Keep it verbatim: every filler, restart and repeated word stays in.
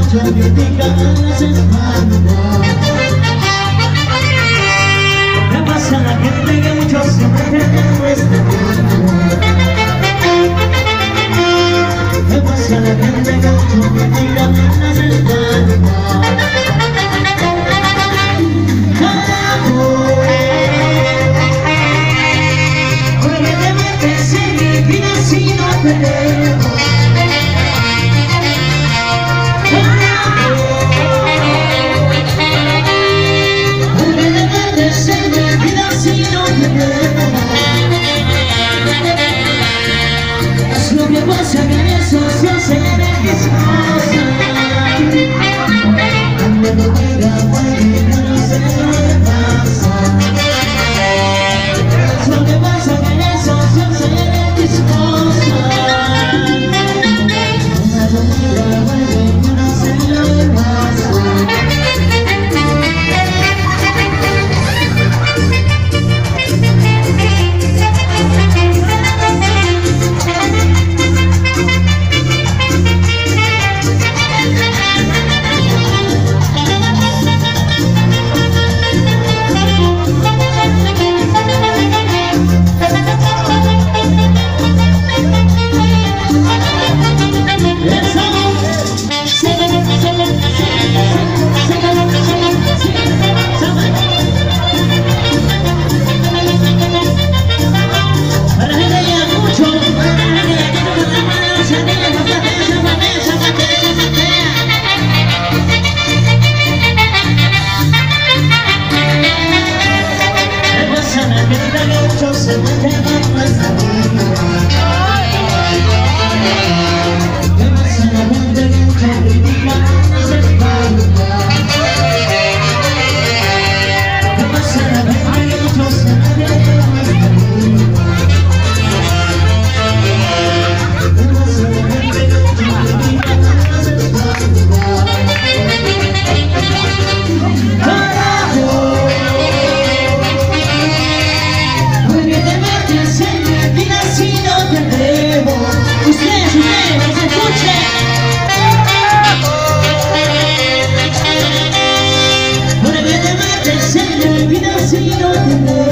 mucho critican las espaldas. ¿Qué pasa a la gente que muchos siempre tienen este tiempo? ¿Qué pasa a la gente que mucho critican las espaldas? Porque te metes en mi vida si no te dejo. Es lo que pasa que en eso se hacen X cosas. Ande no diga, güey, que no sé lo que pasa. Es lo que pasa que en eso se hacen X cosas. Ande no diga, güey, que no sé lo que pasa. Se meten en nuestra vida. ¿Qué pasa a la gente que mucho critica las espaldas? ¿Qué pasa a la gente que mucho se meten en nuestra vida? ¿Qué pasa a la gente que mucho critica las espaldas? ¡Carajo! Si no te debo, ustedes, ustedes, que se escuchen. ¿Por qué te metes en mi vida si no te debo?